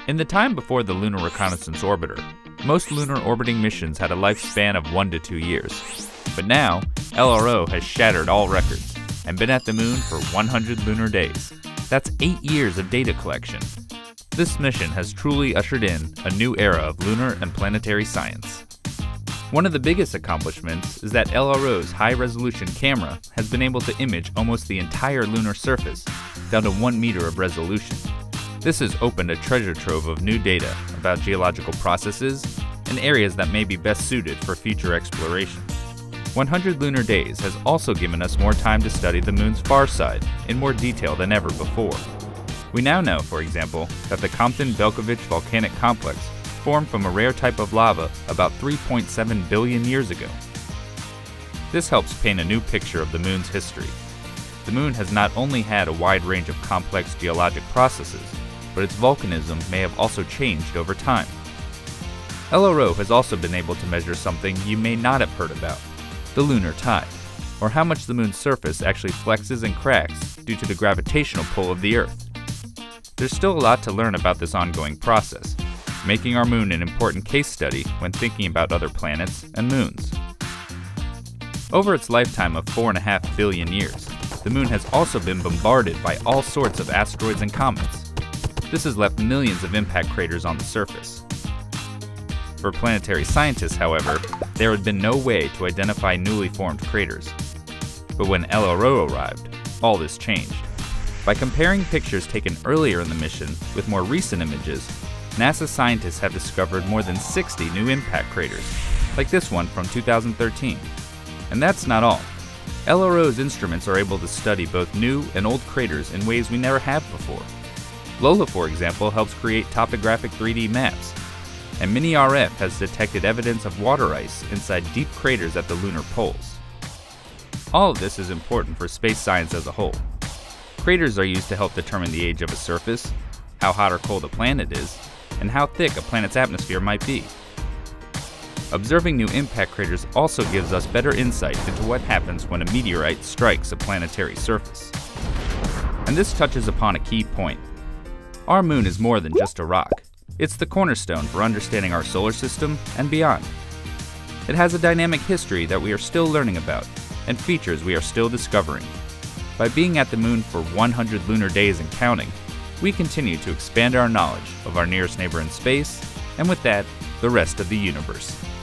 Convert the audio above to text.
In the time before the Lunar Reconnaissance Orbiter, most lunar orbiting missions had a lifespan of 1 to 2 years. But now, LRO has shattered all records and been at the moon for 100 lunar days. That's 8 years of data collection. This mission has truly ushered in a new era of lunar and planetary science. One of the biggest accomplishments is that LRO's high-resolution camera has been able to image almost the entire lunar surface, down to 1 meter of resolution. This has opened a treasure trove of new data about geological processes and areas that may be best suited for future exploration. 100 lunar days has also given us more time to study the moon's far side in more detail than ever before. We now know, for example, that the Compton-Belkovich volcanic complex formed from a rare type of lava about 3.7 billion years ago. This helps paint a new picture of the moon's history. The moon has not only had a wide range of complex geologic processes, but its volcanism may have also changed over time. LRO has also been able to measure something you may not have heard about, the lunar tide, or how much the moon's surface actually flexes and cracks due to the gravitational pull of the Earth. There's still a lot to learn about this ongoing process, making our moon an important case study when thinking about other planets and moons. Over its lifetime of 4.5 billion years, the moon has also been bombarded by all sorts of asteroids and comets. This has left millions of impact craters on the surface. For planetary scientists, however, there had been no way to identify newly formed craters. But when LRO arrived, all this changed. By comparing pictures taken earlier in the mission with more recent images, NASA scientists have discovered more than 60 new impact craters, like this one from 2013. And that's not all. LRO's instruments are able to study both new and old craters in ways we never have before. Lola, for example, helps create topographic 3D maps, and Mini-RF has detected evidence of water ice inside deep craters at the lunar poles. All of this is important for space science as a whole. Craters are used to help determine the age of a surface, how hot or cold a planet is, and how thick a planet's atmosphere might be. Observing new impact craters also gives us better insight into what happens when a meteorite strikes a planetary surface. And this touches upon a key point. Our moon is more than just a rock. It's the cornerstone for understanding our solar system and beyond. It has a dynamic history that we are still learning about, and features we are still discovering. By being at the moon for 100 lunar days and counting, we continue to expand our knowledge of our nearest neighbor in space, and with that, the rest of the universe.